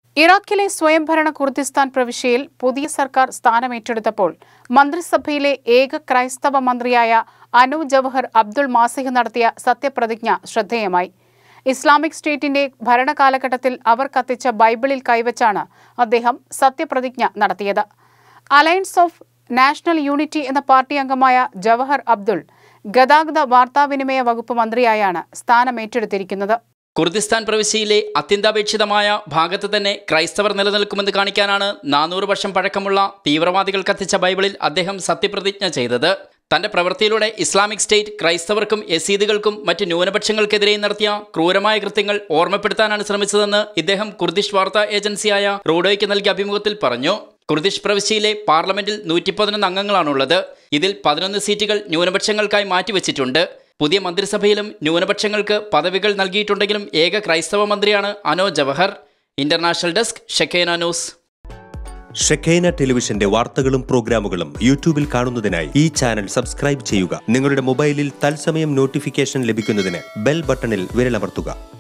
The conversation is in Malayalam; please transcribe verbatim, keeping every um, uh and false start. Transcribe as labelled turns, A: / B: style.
A: ഇറാഖിലെ സ്വയംഭരണ കുർദിസ്ഥാൻ പ്രവിശ്യയിൽ പുതിയ സർക്കാർ സ്ഥാനമേറ്റെടുത്തപ്പോൾ മന്ത്രിസഭയിലെ ഏക ക്രൈസ്തവ മന്ത്രിയായ അനു ജവഹർ അബ്ദുൾ മാസിഹ് നടത്തിയ സത്യപ്രതിജ്ഞ ശ്രദ്ധേയമായി. ഇസ്ലാമിക് സ്റ്റേറ്റിന്റെ ഭരണകാലഘട്ടത്തിൽ അവർ കത്തിച്ച ബൈബിളിൽ കൈവച്ചാണ് അദ്ദേഹം സത്യപ്രതിജ്ഞ നടത്തിയത്. അലയൻസ് ഓഫ് നാഷണൽ യൂണിറ്റി എന്ന പാർട്ടി അംഗമായ ജവഹർ അബ്ദുൾ ഗതാഗത വാർത്താവിനിമയ വകുപ്പ് മന്ത്രിയായാണ് സ്ഥാനമേറ്റെടുത്തിരിക്കുന്നത്.
B: കുർദിസ്ഥാൻ പ്രവിശ്യയിലെ അത്യന്താപേക്ഷിതമായ ഭാഗത്ത് തന്നെ ക്രൈസ്തവർ നിലനിൽക്കുമെന്ന് കാണിക്കാനാണ് നാനൂറ് വർഷം പഴക്കമുള്ള തീവ്രവാദികൾ കത്തിച്ച ബൈബിളിൽ അദ്ദേഹം സത്യപ്രതിജ്ഞ ചെയ്തത്. തന്റെ പ്രവൃത്തിയിലൂടെ ഇസ്ലാമിക് സ്റ്റേറ്റ് ക്രൈസ്തവർക്കും യസീദുകൾക്കും മറ്റ് ന്യൂനപക്ഷങ്ങൾക്കെതിരെയും നടത്തിയ ക്രൂരമായ കൃത്യങ്ങൾ ഓർമ്മപ്പെടുത്താനാണ് ശ്രമിച്ചതെന്ന് ഇദ്ദേഹം കുർദിഷ് വാർത്താ ഏജൻസിയായ റോഡോയ്ക്ക് നൽകിയ അഭിമുഖത്തിൽ പറഞ്ഞു. കുർദിഷ് പ്രവിശ്യയിലെ പാർലമെന്റിൽ നൂറ്റി പതിനൊന്ന് അംഗങ്ങളാണുള്ളത്. ഇതിൽ പതിനൊന്ന് സീറ്റുകൾ ന്യൂനപക്ഷങ്ങൾക്കായി മാറ്റിവെച്ചിട്ടുണ്ട്. പുതിയ മന്ത്രിസഭയിലും ന്യൂനപക്ഷങ്ങൾക്ക് പദവികൾ നൽകിയിട്ടുണ്ടെങ്കിലും ഏക ക്രൈസ്തവ മന്ത്രിയാണ് Anu Jawahar. International desk Shekinah news.
C: Shekinah ടെലിവിഷന്റെ വാർത്തകളും പ്രോഗ്രാമുകളും യൂട്യൂബിൽ കാണുന്നതിനായി ഈ ചാനൽ സബ്സ്ക്രൈബ് ചെയ്യുക. നിങ്ങളുടെ മൊബൈലിൽ തത്സമയം നോട്ടിഫിക്കേഷൻ ലഭിക്കുന്നതിന് ബെൽ ബട്ടണിൽ വിരലമർത്തുക.